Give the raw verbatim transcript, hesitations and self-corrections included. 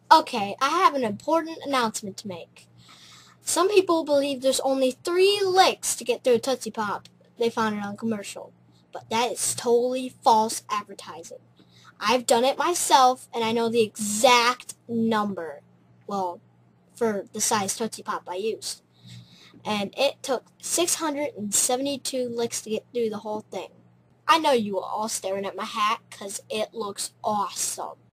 Okay, I have an important announcement to make. Some people believe there's only three licks to get through a Tootsie Pop. They found it on a commercial. But that is totally false advertising. I've done it myself, and I know the exact number. Well, for the size Tootsie Pop I used. And it took six hundred seventy-two licks to get through the whole thing. I know you are all staring at my hat because it looks awesome.